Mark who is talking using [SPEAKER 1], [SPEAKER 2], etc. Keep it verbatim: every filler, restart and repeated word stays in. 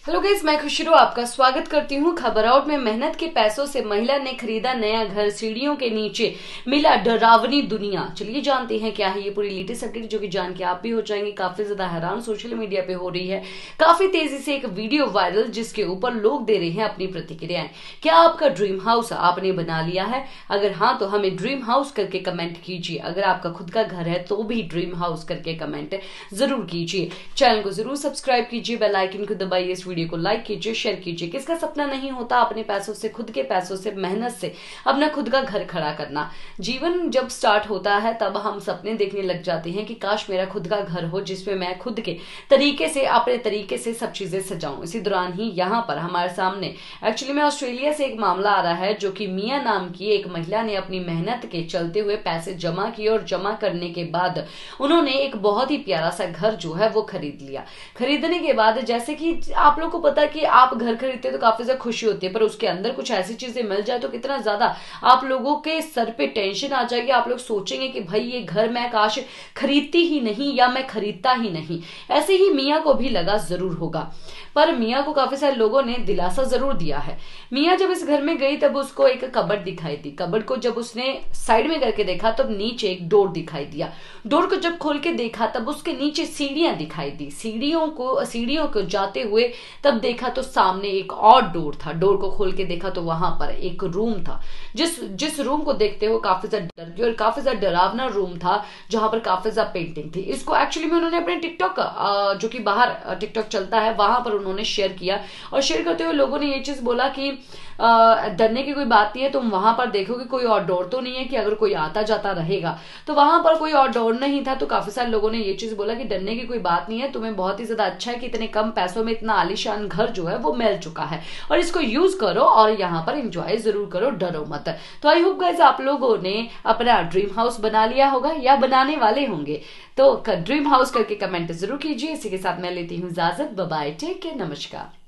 [SPEAKER 1] Hello guys, मैं खुशरू आपका स्वागत करती हूँ। खबर आउट में मेहनत के पैसों से महिला ने खरीदा नया घर, सीढ़ियों के नीचे मिला डरावनी दुनिया। चलिए जानते हैं क्या है ये पूरी लेटेस्ट अपडेट, जो कि जान के आप भी हो जाएंगे काफी ज्यादा हैरान। सोशल मीडिया पे हो रही है काफी तेजी से एक वीडियो वायरल, जिसके ऊपर लोग दे रहे हैं अपनी प्रतिक्रियाएं। क्या आपका ड्रीम हाउस आपने बना लिया है? अगर हाँ तो हमें ड्रीम हाउस करके कमेंट कीजिए। अगर आपका खुद का घर है तो भी ड्रीम हाउस करके कमेंट जरूर कीजिए। चैनल को जरूर सब्सक्राइब कीजिए, बेल आइकन को दबाइए, इस वीडियो को लाइक कीजिए, शेयर कीजिए। किसका सपना नहीं होता अपने पैसों से, खुद के पैसों से, मेहनत से अपना खुद का घर खड़ा करना। जीवन जब स्टार्ट होता है तब हम सपने देखने लग जाते हैं कि काश मेरा खुद का घर हो, जिसमें मैं खुद के तरीके से, अपने तरीके से सब चीजें सजाऊं। इसी दौरान ही यहाँ पर हमारे सामने एक्चुअली में ऑस्ट्रेलिया से एक मामला आ रहा है, जो कि मिया नाम की एक महिला ने अपनी मेहनत के चलते हुए पैसे जमा किए और जमा करने के बाद उन्होंने एक बहुत ही प्यारा सा घर जो है वो खरीद लिया। खरीदने के बाद जैसे कि आप लोग को पता है कि आप घर खरीदते हैं तो काफी ज्यादा खुशी होती है, पर उसके अंदर कुछ ऐसी चीजें मिल जाए तो कितना ज्यादा आप लोगों के सर पे टेंशन आ जाएगी। आप लोग सोचेंगे कि भाई ये घर मैं काश खरीदती ही नहीं या मैं खरीदता ही नहीं। ऐसे ही मिया को भी लगा जरूर होगा, पर मिया को काफी सारे लोगों ने दिलासा जरूर दिया है। मिया जब इस घर में गई तब उसको एक कबर्ड दिखाई दी। कबर्ड को जब उसने साइड में करके देखा तब नीचे एक डोर दिखाई दिया। डोर को जब खोल के देखा तब उसके नीचे सीढ़ियां दिखाई दी। सीढ़ियों को सीढ़ियों को जाते हुए तब देखा तो सामने एक और डोर था। डोर को खोल के देखा तो वहां पर एक रूम था, जिस जिस रूम को देखते हुए काफी ज्यादा डर गई और काफी ज्यादा डरावना रूम था, जहां पर काफी ज्यादा पेंटिंग थी। इसको एक्चुअली में उन्होंने अपने टिकटॉक, जो कि बाहर टिकटॉक चलता है, वहां पर उन्होंने शेयर किया और शेयर करते हुए लोगों ने ये चीज बोला कि डरने की कोई बात नहीं है, तुम वहां पर देखो कि कोई और डोर तो नहीं है, कि अगर कोई आता जाता रहेगा तो वहां पर कोई और डोर नहीं था। तो काफी सारे लोगों ने ये चीज बोला कि डरने की कोई बात नहीं है, तुम्हें बहुत ही ज्यादा अच्छा है कि इतने कम पैसों में इतना आलीशान घर जो है वो मिल चुका है और इसको यूज करो और यहाँ पर एंजॉय जरूर करो, डरो मत। तो आई होप गाइस आप लोगों ने अपना ड्रीम हाउस बना लिया होगा या बनाने वाले होंगे, तो ड्रीम हाउस करके कमेंट जरूर कीजिए। इसी के साथ मैं लेती हूँ इजाजत। बाय बाय, टेक केयर, नमस्कार।